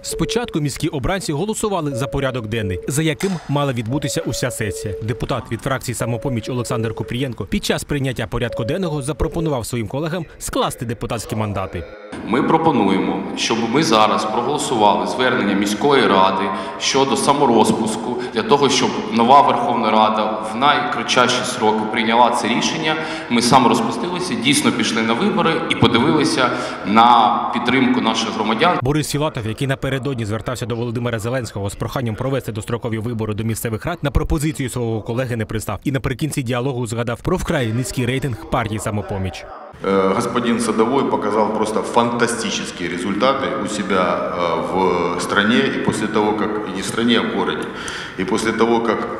Спочатку міські обранці голосували за порядок денний, за яким мала відбутися уся сесія. Депутат від фракції «Самопоміч» Олександр Купрієнко під час прийняття порядку денного запропонував своїм колегам скласти депутатські мандати. Ми пропонуємо, щоб ми зараз проголосували звернення міської ради щодо саморозпуску, для того, щоб нова Верховна Рада в найкратчіші строки прийняла це рішення. Ми саморозпустилися, дійсно пішли на вибори і подивилися на підтримку наших громадян. Борис Філатов, який напередодні звертався до Володимира Зеленського з проханням провести дострокові вибори до місцевих рад, на пропозицію свого колеги не пристав і наприкінці діалогу згадав про вкрай низький рейтинг партії «Самопоміч». Господин Садовой показал просто фантастические результаты у себя в стране, и после того, как, и не в стране, а в городе, и после того, как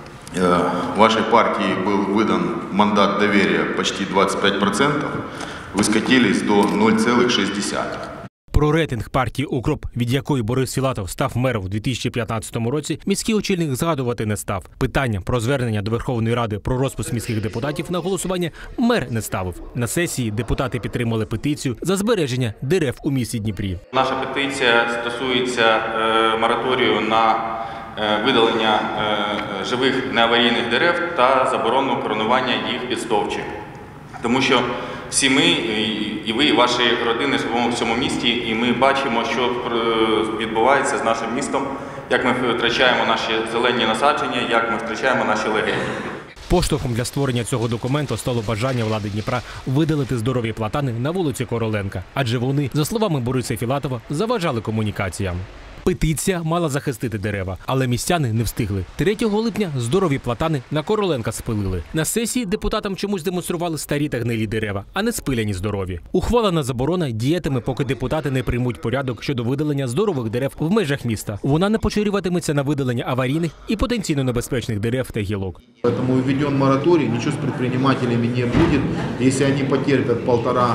вашей партии был выдан мандат доверия почти 25%, вы скатились до 0,6%. Про рейтинг партії «Укроп», від якої Борис Філатов став мером у 2015 році, міський очільник згадувати не став. Питання про звернення до Верховної Ради про розпуск міських депутатів на голосування мер не ставив. На сесії депутати підтримали петицію за збереження дерев у місті Дніпрі. Наша петиція стосується мораторію на видалення живих неаварійних дерев та заборону коронування їх підстовчі. Тому що всі ми, і ви, і ваші родини живемо в цьому місті, і ми бачимо, що відбувається з нашим містом, як ми втрачаємо наші зелені насадження, як ми втрачаємо наші легені. Поштовхом для створення цього документу стало бажання влади Дніпра видалити здорові платани на вулиці Короленка, адже вони, за словами Бориса Філатова, заважали комунікаціям. Петиція мала захистити дерева, але містяни не встигли. 3 липня здорові платани на Короленка спилили. На сесії депутатам чомусь демонстрували старі та гнилі дерева, а не спиляні здорові. Ухвалена заборона діятиме, поки депутати не приймуть порядок щодо видалення здорових дерев в межах міста. Вона не поширюватиметься на видалення аварійних і потенційно небезпечних дерев та гілок. Тому введен мораторій, нічого з підприємцями не буде, якщо вони потерпять 1,5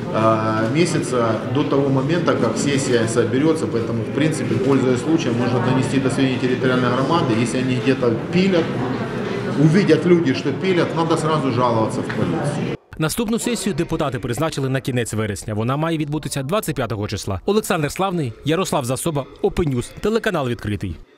месяца до того момента, как сессия соберется, поэтому, в принципе, пользуясь случаем, можно донести до сведения территориальной громады, если они где-то пилят, увидят люди, что пилят, надо сразу жаловаться в полицию. Наступну сесію депутати призначили на кінець вересня. Вона має відбутися 25 числа. Олександр Славний, Ярослав Засоба, Open News, телеканал «Відкритий».